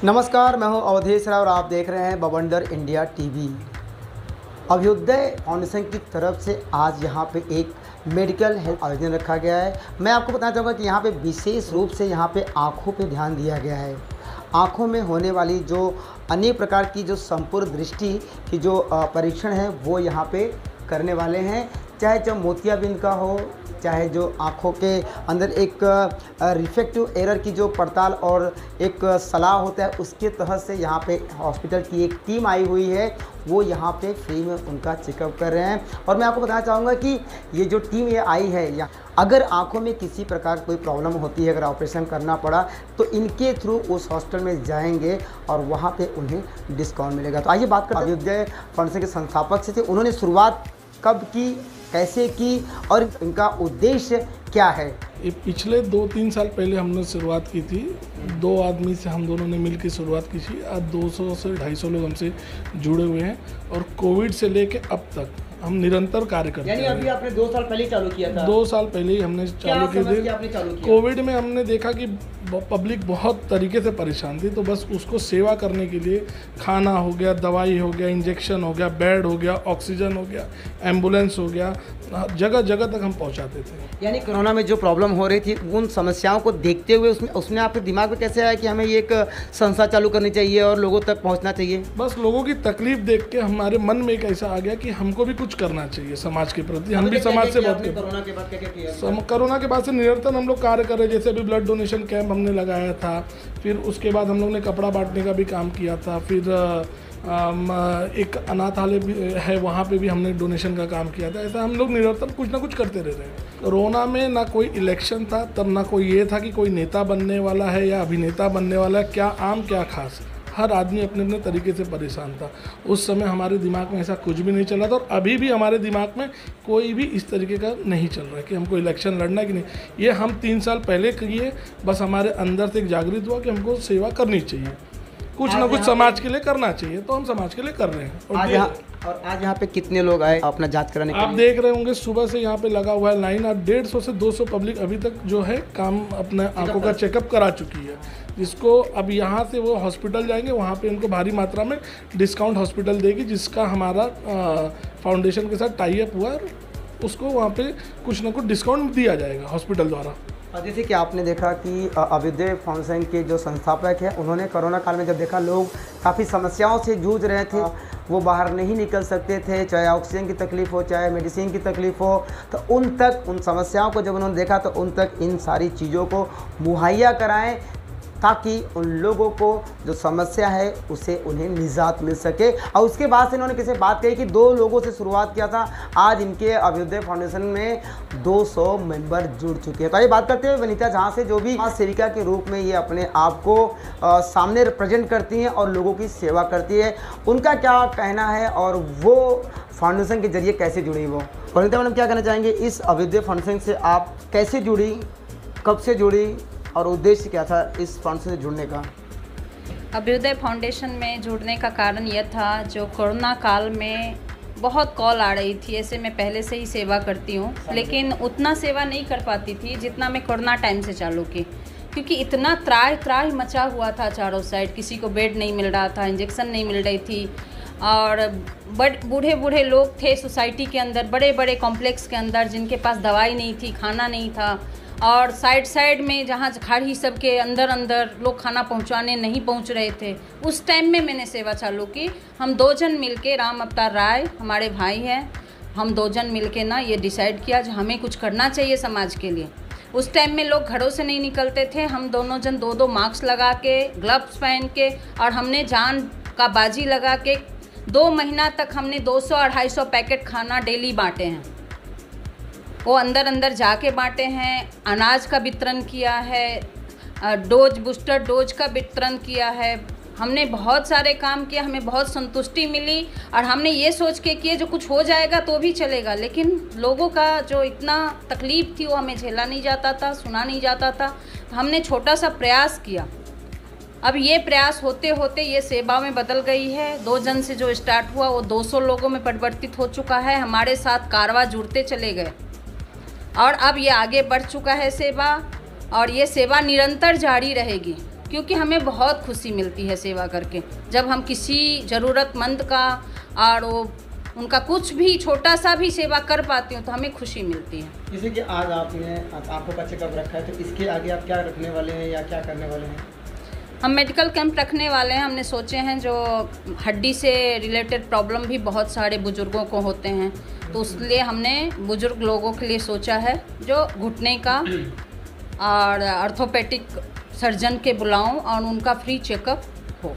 नमस्कार, मैं हूं अवधेश राव और आप देख रहे हैं बवंडर इंडिया टीवी। अभ्युदय फाउंडेशन की तरफ से आज यहां पे एक मेडिकल हेल्थ आयोजन रखा गया है। मैं आपको बताना चाहूँगा कि यहां पे विशेष रूप से यहां पे आँखों पे ध्यान दिया गया है। आँखों में होने वाली जो अनेक प्रकार की जो संपूर्ण दृष्टि की जो परीक्षण है वो यहाँ पे करने वाले हैं, चाहे जो मोतियाबिंद का हो, चाहे जो आँखों के अंदर एक रिफ्रैक्टिव एरर की जो पड़ताल और एक सलाह होता है, उसके तहत से यहाँ पे हॉस्पिटल की एक टीम आई हुई है, वो यहाँ पे फ्री में उनका चेकअप कर रहे हैं। और मैं आपको बताना चाहूँगा कि ये जो टीम ये आई है, या अगर आँखों में किसी प्रकार कोई प्रॉब्लम होती है, अगर ऑपरेशन करना पड़ा तो इनके थ्रू उस हॉस्पिटल में जाएंगे और वहाँ पे उन्हें डिस्काउंट मिलेगा। तो आइए बात करते हैं अभ्युदय फाउंडेशन के संस्थापक से। उन्होंने शुरुआत कब की, कैसे की और इनका उद्देश्य क्या है? ये पिछले 2-3 साल पहले हमने शुरुआत की थी। 2 आदमी से हम दोनों ने मिलकर शुरुआत की थी। आज 200 से 250 लोग हमसे जुड़े हुए हैं और कोविड से लेके अब तक हम निरंतर कार्य करते हैं। यानी अभी आपने 2 साल पहले चालू किया था? 2 साल पहले ही हमने चालू की थी। कोविड में हमने देखा कि पब्लिक बहुत तरीके से परेशान थी, तो बस उसको सेवा करने के लिए खाना हो गया, दवाई हो गया, इंजेक्शन हो गया, बेड हो गया, ऑक्सीजन हो गया, एम्बुलेंस हो गया, जगह जगह तक हम पहुंचाते थे। यानी कोरोना में जो प्रॉब्लम हो रही थी उन समस्याओं को देखते हुए उसमें आपके दिमाग में कैसे आया कि हमें ये एक संस्था चालू करनी चाहिए और लोगों तक पहुंचना चाहिए? बस लोगों की तकलीफ देख के हमारे मन में एक ऐसा आ गया कि हमको भी कुछ करना चाहिए समाज के प्रति। हम भी समाज से बहुत कोरोना के बाद क्या किया? कोरोना के बाद से निरंतर हम लोग कार्य कर रहे हैं। जैसे अभी ब्लड डोनेशन कैंप हमने लगाया था, फिर उसके बाद हम लोग ने कपड़ा बांटने का भी काम किया था, फिर एक अनाथालय भी है, वहाँ पे भी हमने डोनेशन का काम किया था। ऐसा हम लोग निरंतर कुछ ना कुछ करते रह रहे हैं। कोरोना में ना कोई इलेक्शन था, तब ना कोई ये था कि कोई नेता बनने वाला है या अभिनेता बनने वाला है, क्या आम क्या खास। हर आदमी अपने अपने तरीके से परेशान था। उस समय हमारे दिमाग में ऐसा कुछ भी नहीं चला था और अभी भी हमारे दिमाग में कोई भी इस तरीके का नहीं चल रहा है कि हमको इलेक्शन लड़ना है कि नहीं। ये हम 3 साल पहले किए, बस हमारे अंदर से एक जागृत हुआ कि हमको सेवा करनी चाहिए, कुछ ना कुछ समाज के लिए करना चाहिए, तो हम समाज के लिए कर रहे हैं। आज यहाँ पे कितने लोग आए अपना जांच कराने के लिए? आप देख रहे होंगे सुबह से यहाँ पे लगा हुआ है लाइन। अब 150 से 200 पब्लिक अभी तक जो है काम अपने आंखों का चेकअप करा चुकी है, जिसको अब यहाँ से वो हॉस्पिटल जाएंगे, वहाँ पे उनको भारी मात्रा में डिस्काउंट हॉस्पिटल देगी, जिसका हमारा फाउंडेशन के साथ टाई अप हुआ है। उसको वहाँ पे कुछ ना कुछ डिस्काउंट दिया जाएगा हॉस्पिटल द्वारा। जैसे कि आपने देखा कि अभ्युदय फाउंडेशन के जो संस्थापक हैं, उन्होंने कोरोना काल में जब देखा लोग काफ़ी समस्याओं से जूझ रहे थे, वो बाहर नहीं निकल सकते थे, चाहे ऑक्सीजन की तकलीफ़ हो, चाहे मेडिसिन की तकलीफ़ हो, तो उन समस्याओं को जब उन्होंने देखा तो उन तक इन सारी चीज़ों को मुहैया कराएं, ताकि उन लोगों को जो समस्या है उसे उन्हें निजात मिल सके। और उसके बाद से इन्होंने किसी बात कही कि 2 लोगों से शुरुआत किया था, आज इनके अभ्युदय फाउंडेशन में 200 मेंबर जुड़ चुके हैं। तो ये बात करते हुए वनीता झा से, जो भी समाज सेविका के रूप में ये अपने आप को सामने रिप्रेजेंट करती हैं और लोगों की सेवा करती है, उनका क्या कहना है और वो फाउंडेशन के जरिए कैसे जुड़ी। वो वनीता मैडम क्या कहना चाहेंगे, इस अभ्युदय फाउंडेशन से आप कैसे जुड़ी, कब से जुड़ी और उद्देश्य क्या था इस फाउंडेशन से जुड़ने का? अभ्युदय फाउंडेशन में जुड़ने का कारण यह था, जो कोरोना काल में बहुत कॉल आ रही थी। ऐसे मैं पहले से ही सेवा करती हूँ, लेकिन उतना सेवा नहीं कर पाती थी जितना मैं कोरोना टाइम से चालू की, क्योंकि इतना त्राही मचा हुआ था चारों साइड। किसी को बेड नहीं मिल रहा था, इंजेक्शन नहीं मिल रही थी, और बूढ़े लोग थे सोसाइटी के अंदर, बड़े बड़े कॉम्प्लेक्स के अंदर, जिनके पास दवाई नहीं थी, खाना नहीं था, और साइड में जहाँ खाड़ी सब के अंदर लोग खाना पहुँचाने नहीं पहुँच रहे थे। उस टाइम में मैंने सेवा चालू की। हम 2 जन मिलके, राम अवतार राय हमारे भाई हैं, हम 2 जन मिलके ना ये डिसाइड किया कि हमें कुछ करना चाहिए समाज के लिए। उस टाइम में लोग घरों से नहीं निकलते थे। हम दोनों जन 2 मास्क लगा के, ग्लव्स पहन के, और हमने जान का बाजी लगा के 2 महीना तक हमने 200-250 पैकेट खाना डेली बांटे हैं। वो अंदर जाके बांटे हैं, अनाज का वितरण किया है, बूस्टर डोज का वितरण किया है। हमने बहुत सारे काम किया, हमें बहुत संतुष्टि मिली, और हमने ये सोच के किए जो कुछ हो जाएगा तो भी चलेगा, लेकिन लोगों का जो इतना तकलीफ थी वो हमें झेला नहीं जाता था, सुना नहीं जाता था। तो हमने छोटा सा प्रयास किया। अब ये प्रयास होते होते ये सेवा में बदल गई है। 2 जन से जो स्टार्ट हुआ वो 200 लोगों में परिवर्तित हो चुका है। हमारे साथ कारवा जुड़ते चले गए और अब ये आगे बढ़ चुका है सेवा, और ये सेवा निरंतर जारी रहेगी। क्योंकि हमें बहुत खुशी मिलती है सेवा करके। जब हम किसी ज़रूरतमंद का और उनका कुछ भी छोटा सा भी सेवा कर पाती हूँ तो हमें खुशी मिलती है। जैसे कि आज आपने आंखों का चेकअप रखा है, तो इसके आगे आप क्या रखने वाले हैं या क्या करने वाले हैं? हम मेडिकल कैंप रखने वाले हैं। हमने सोचे हैं जो हड्डी से रिलेटेड प्रॉब्लम भी बहुत सारे बुजुर्गों को होते हैं, तो उसलिए हमने बुजुर्ग लोगों के लिए सोचा है जो घुटने का और ऑर्थोपेडिक सर्जन के बुलाऊं और उनका फ्री चेकअप हो।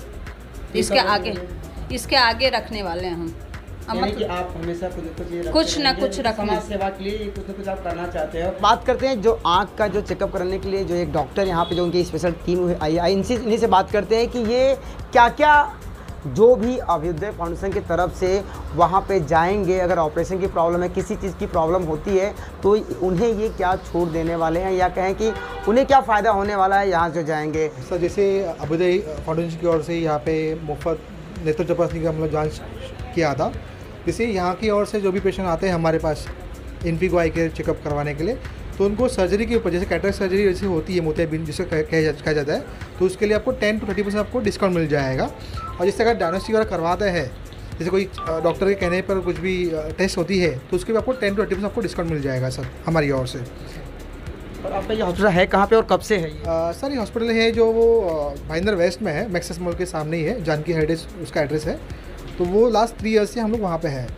इसके आगे रखने वाले हैं हम। यानी कि आप हमेशा कुछ कुछ ना कुछ रखना, समाज सेवा के लिए कुछ ना कुछ आप करना चाहते हो। बात करते हैं जो आँख का जो चेकअप करने के लिए जो एक डॉक्टर यहाँ पे जो उनकी स्पेशल टीम आई इन्हीं से बात करते हैं कि ये क्या क्या जो भी अभ्युदय फाउंडेशन की तरफ से वहाँ पे जाएंगे, अगर ऑपरेशन की प्रॉब्लम है, किसी चीज़ की प्रॉब्लम होती है तो उन्हें ये क्या छूट देने वाले हैं या कहें कि उन्हें क्या फ़ायदा होने वाला है यहाँ जो जाएंगे। सर जैसे अभ्युदय फाउंडेशन की ओर से यहाँ पे मुफ्त नेत्र तपासनी का मतलब जाँच किया था। जैसे यहाँ की ओर से जो भी पेशेंट आते हैं हमारे पास इन्फिगो आई केयर चेकअप करवाने के लिए, तो उनको सर्जरी के ऊपर जैसे कैटरेक्ट सर्जरी जैसे होती है, मोतियाबिंद जिसे कहा जाता है, तो उसके लिए आपको 10 to 30% आपको डिस्काउंट मिल जाएगा। और जैसे अगर डायग्नोस्टिक वगैरह करवाते हैं, जैसे कोई डॉक्टर के कहने पर कुछ भी टेस्ट होती है तो उसके भी आपको 10 to 30% आपको डिस्काउंट मिल जाएगा सर हमारी ओर से। और आपका ये हॉस्पिटल है कहाँ पे और कब से है ये? सर ये हॉस्पिटल है जो वो भाईंदर वेस्ट में है, मैक्सिस मॉल के सामने ही है, जानकी हेरिटेज उसका एड्रेस है। तो वो लास्ट 3 ईयर्स से हम लोग वहाँ पे हैं।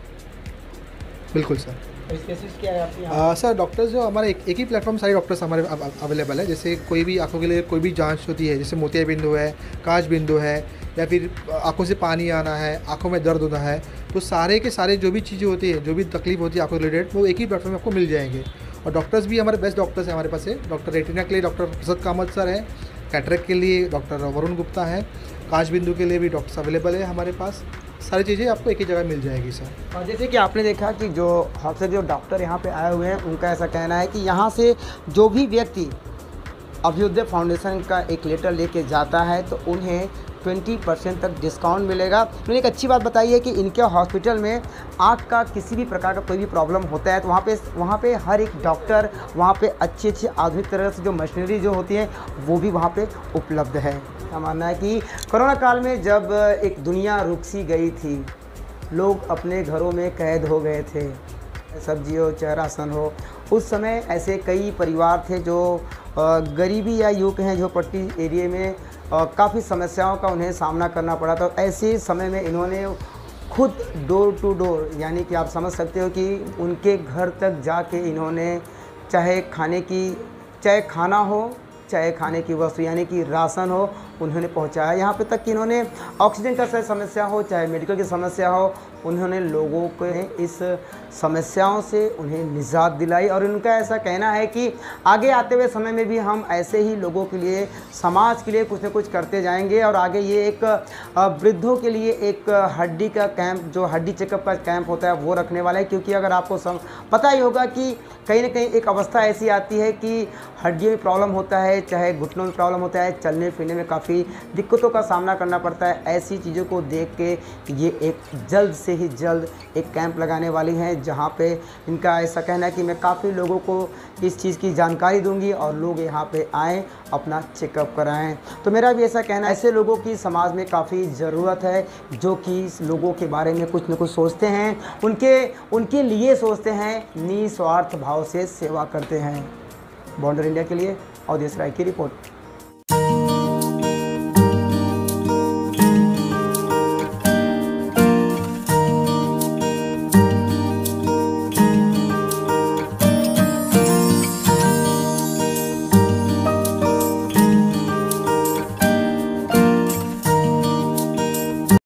बिल्कुल सर। स्पेशलिस्ट क्या है आपके यहाँ? सर डॉक्टर्स जो हमारे एक ही प्लेटफॉर्म सारे डॉक्टर्स हमारे अवेलेबल है। जैसे कोई भी आंखों के लिए कोई भी जांच होती है, जैसे मोतियाबिंद है, कांच बिंदु है, या फिर आंखों से पानी आना है, आंखों में दर्द होना है, तो सारे के सारे जो भी चीज़ें होती है, जो भी तकलीफ होती है आंखों रिलेटेड, वो एक ही प्लेटफॉर्म में आपको मिल जाएंगे। और डॉक्टर्स भी हमारे बेस्ट डॉक्टर्स हैं हमारे पास है। डॉक्टर रेटिना के लिए डॉक्टर प्रसाद कामत सर है, कैटरेक्ट के लिए डॉक्टर वरुण गुप्ता है, कांच बिंदु के लिए भी डॉक्टर्स अवेलेबल है हमारे पास। सारी चीज़ें आपको एक ही जगह मिल जाएगी सर। और जैसे कि आपने देखा कि जो जो डॉक्टर यहाँ पे आए हुए हैं उनका ऐसा कहना है कि यहाँ से जो भी व्यक्ति अभ्युदय फाउंडेशन का एक लेटर लेके जाता है तो उन्हें 20% तक डिस्काउंट मिलेगा। उन्होंने एक अच्छी बात बताई है कि इनके हॉस्पिटल में आँख का किसी भी प्रकार का कोई भी प्रॉब्लम होता है तो वहाँ पे हर एक डॉक्टर, वहाँ पे अच्छी आधुनिक तरह से जो मशीनरी जो होती है वो भी वहाँ पे उपलब्ध है। का मानना है कि कोरोना काल में जब एक दुनिया रुक सी गई थी, लोग अपने घरों में कैद हो गए थे, सब्जी हो चाहे राशन हो, उस समय ऐसे कई परिवार थे जो गरीबी या यूँ कहें झोपड़पट्टी एरिया में काफ़ी समस्याओं का उन्हें सामना करना पड़ा था। ऐसे समय में इन्होंने खुद डोर टू डोर, यानी कि आप समझ सकते हो कि उनके घर तक जाके इन्होंने चाहे खाना हो, चाहे खाने की वस्तु यानी कि राशन हो, उन्होंने पहुंचाया। यहाँ पे तक कि इन्होंने ऑक्सीजन का समस्या हो, चाहे मेडिकल की समस्या हो, उन्होंने लोगों को इस समस्याओं से उन्हें निजात दिलाई। और उनका ऐसा कहना है कि आगे आते हुए समय में भी हम ऐसे ही लोगों के लिए, समाज के लिए कुछ न कुछ करते जाएंगे। और आगे ये एक वृद्धों के लिए एक हड्डी का कैंप, जो हड्डी चेकअप का कैंप होता है वो रखने वाला है। क्योंकि अगर आपको पता ही होगा कि कहीं ना कहीं एक अवस्था ऐसी आती है कि हड्डियों में प्रॉब्लम होता है, चाहे घुटनों में प्रॉब्लम होता है, चलने फिरने में काफ़ी दिक्कतों का सामना करना पड़ता है। ऐसी चीज़ों को देख के ये एक जल्द से ही जल्द एक कैंप लगाने वाली हैं, जहाँ पे इनका ऐसा कहना है कि मैं काफ़ी लोगों को इस चीज़ की जानकारी दूंगी और लोग यहाँ पे आएँ, अपना चेकअप कराएं। तो मेरा भी ऐसा कहना है, ऐसे लोगों की समाज में काफ़ी ज़रूरत है जो कि लोगों के बारे में कुछ न कुछ सोचते हैं, उनके लिए सोचते हैं, निस्वार्थ भाव से सेवा करते हैं। बॉन्डर इंडिया के लिए अवधेश राय की रिपोर्ट।